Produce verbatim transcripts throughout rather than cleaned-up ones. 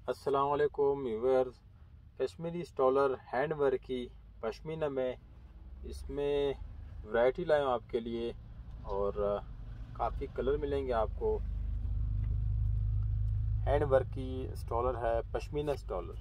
अस्सलाम वालेकुम viewers. Kashmiri stoller hand work की पश्मीना में इसमें वैरायटी लाए हूँ आपके लिए और काफ़ी कलर मिलेंगे आपको। हैंड वर्क की स्टॉलर है, पश्मीना स्टॉलर।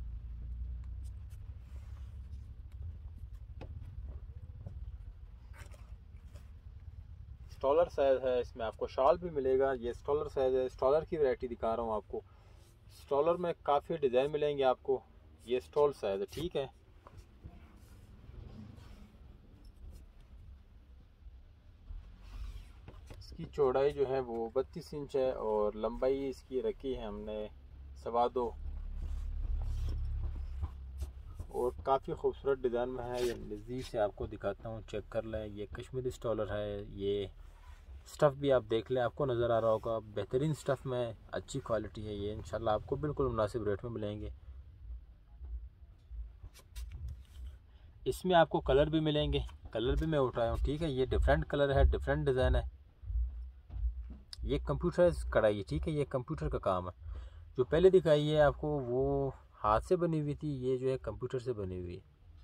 स्टॉलर साइज है, इसमें आपको शॉल भी मिलेगा। ये स्टॉलर साइज है, स्टॉलर की वैरायटी दिखा रहा हूँ आपको। स्टॉलर में काफ़ी डिज़ाइन मिलेंगे आपको। ये स्टॉल साइज है, ठीक है। इसकी चौड़ाई जो है वो बत्तीस इंच है और लंबाई इसकी रखी है हमने सवा दो। और काफ़ी खूबसूरत डिज़ाइन में है। ये नज़दीक से आपको दिखाता हूँ, चेक कर लें। ये कश्मीरी स्टॉलर है। ये स्टफ़ भी आप देख लें, आपको नज़र आ रहा होगा। बेहतरीन स्टफ़ में अच्छी क्वालिटी है ये। इंशाल्लाह आपको बिल्कुल मुनासिब रेट में मिलेंगे। इसमें आपको कलर भी मिलेंगे, कलर भी मैं उठाया हूँ, ठीक है। ये डिफरेंट कलर है, डिफरेंट डिज़ाइन है। ये कंप्यूटर कढ़ाई है, ठीक है। ये कंप्यूटर का काम है। जो पहले दिखाई है आपको वो हाथ से बनी हुई थी, ये जो है कंप्यूटर से बनी हुई है।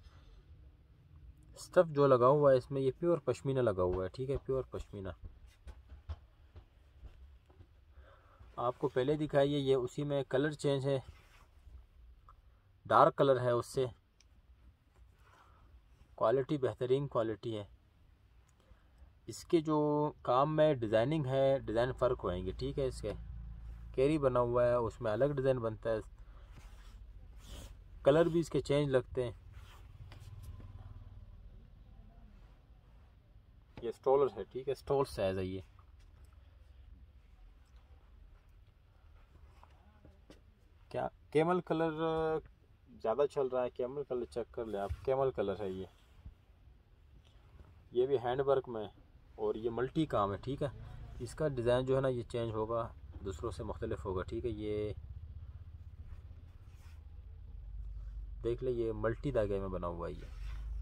स्टफ़ जो लगा हुआ है इसमें, ये प्योर पश्मीना लगा हुआ है, ठीक है। प्योर पश्मीना आपको पहले दिखाई है, ये उसी में कलर चेंज है, डार्क कलर है उससे। क्वालिटी बेहतरीन क्वालिटी है। इसके जो काम में डिज़ाइनिंग है, डिज़ाइन फ़र्क होएंगे, ठीक है। इसके कैरी बना हुआ है, उसमें अलग डिज़ाइन बनता है। कलर भी इसके चेंज लगते हैं। ये स्टॉलर है, ठीक है। स्टॉल साइज है ये। क्या कैमल कलर ज़्यादा चल रहा है, कैमल कलर चेक कर ले आप। कैमल कलर है ये। ये भी हैंड वर्क में और ये मल्टी काम है, ठीक है। इसका डिज़ाइन जो है ना ये चेंज होगा, दूसरों से मुख्तलिफ होगा, ठीक है। ये देख ले, ये मल्टी धागे में बना हुआ है ये।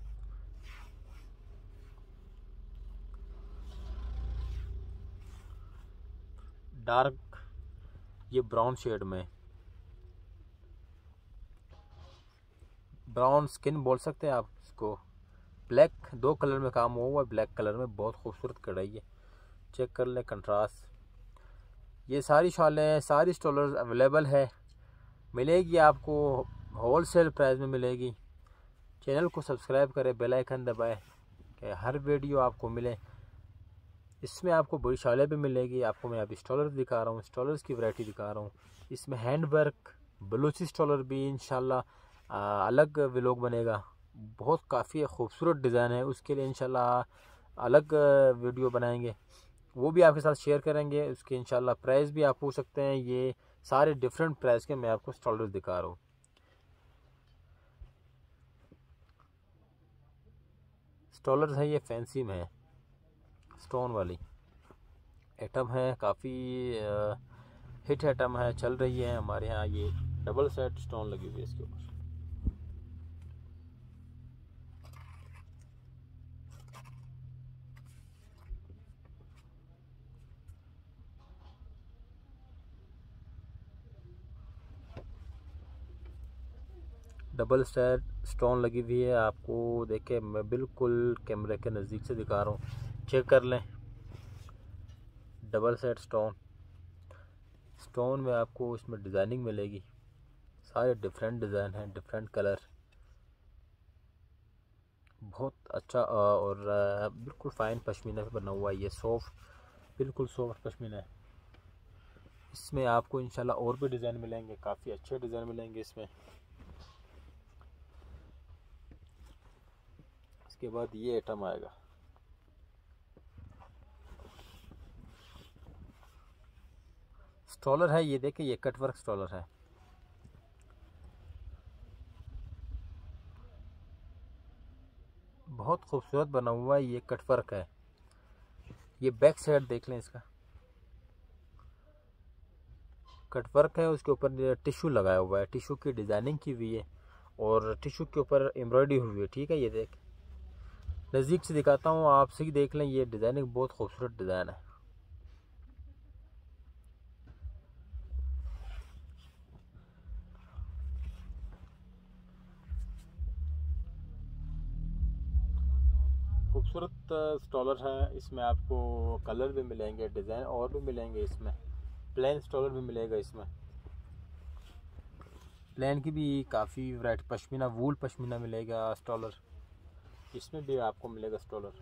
डार्क ये ब्राउन शेड में, ब्राउन स्किन बोल सकते हैं आप इसको। ब्लैक दो कलर में काम हुआ है, ब्लैक कलर में। बहुत खूबसूरत कढ़ाई है, चेक कर लें कंट्रास्ट। ये सारी शॉलें, सारी स्टॉलर्स अवेलेबल है, मिलेगी आपको होल सेल प्राइस में मिलेगी। चैनल को सब्सक्राइब करें, बेल आइकन दबाएं कि हर वीडियो आपको मिले। इसमें आपको बड़ी शॉलें भी मिलेगी। आपको मैं अभी स्टॉलर्स दिखा रहा हूँ, स्टॉलर्स की वैरायटी दिखा रहा हूँ। इसमें हैंड वर्क बलूची स्टॉलर भी इंशाल्लाह अलग व्लॉग बनेगा। बहुत काफ़ी खूबसूरत डिज़ाइन है, उसके लिए इंशाल्लाह अलग वीडियो बनाएंगे, वो भी आपके साथ शेयर करेंगे। उसके इंशाल्लाह प्राइस भी आप पूछ सकते हैं। ये सारे डिफरेंट प्राइस के मैं आपको स्टॉलर्स दिखा रहा हूँ। स्टॉलर्स है ये फैंसी में है, स्टोन वाली आइटम है। काफ़ी हिट आइटम है, चल रही है हमारे यहाँ। ये डबल सेट स्टोन लगी हुई है इसके ऊपर। डबल सेट स्टोन लगी हुई है। आपको देखे, मैं बिल्कुल कैमरे के नज़दीक से दिखा रहा हूँ, चेक कर लें। डबल सेट स्टोन स्टोन में आपको इसमें डिज़ाइनिंग मिलेगी। सारे डिफरेंट डिज़ाइन हैं, डिफरेंट कलर। बहुत अच्छा और बिल्कुल फ़ाइन पश्मीना से बना हुआ है ये। सॉफ्ट, बिल्कुल सॉफ्ट पश्मीना है। इसमें आपको इंशाल्लाह और भी डिज़ाइन मिलेंगे, काफ़ी अच्छे डिज़ाइन मिलेंगे इसमें। इसके बाद ये आइटम आएगा, स्टॉलर है। ये देखिए, ये कटवर्क स्टॉलर है। बहुत खूबसूरत बना हुआ है, ये कटवर्क है। ये बैक साइड देख लें, इसका कटवर्क है। उसके ऊपर टिश्यू लगाया हुआ है, टिश्यू की डिज़ाइनिंग की हुई है और टिश्यू के ऊपर एम्ब्रॉयडरी हुई है, ठीक है। ये देख, नज़दीक से दिखाता हूँ, आप सही देख लें। ये डिज़ाइनिंग बहुत खूबसूरत डिज़ाइन है। खूबसूरत स्टॉलर है। इसमें आपको कलर भी मिलेंगे, डिज़ाइन और भी मिलेंगे। इसमें प्लेन स्टॉलर भी मिलेगा। इसमें प्लेन की भी काफ़ी वैरायटी, पश्मीना वूल पश्मीना मिलेगा स्टॉलर, इसमें भी आपको मिलेगा स्टॉलर।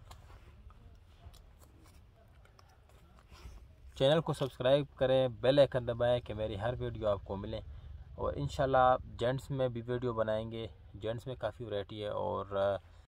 चैनल को सब्सक्राइब करें, बेल आइकन दबाएं कि मेरी हर वीडियो आपको मिले। और इंशाल्लाह जेंट्स में भी वीडियो बनाएंगे। जेंट्स में काफ़ी वैरायटी है और